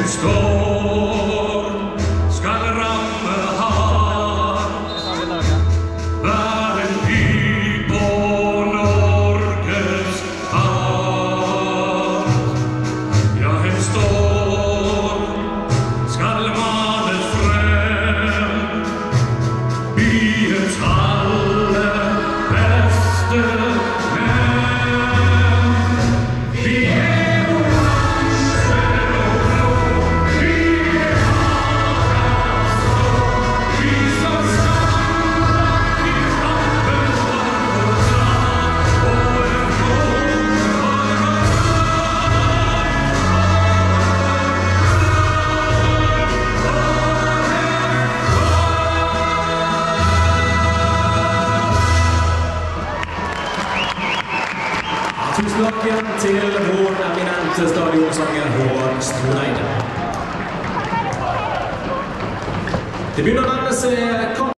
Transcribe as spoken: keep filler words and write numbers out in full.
storm skal ramme hardt. Vær en by på Norges hav. Ja, en storm skal males frem. Byens aller beste menn. Vi er orange og blå. Vi er Aafk. Vi som samlet i kampen for vårt land. Og en håp for oss. Tusen takk igjen til vår eminente stadionsanger Håvard Stroneide. Det begynner å nærme seg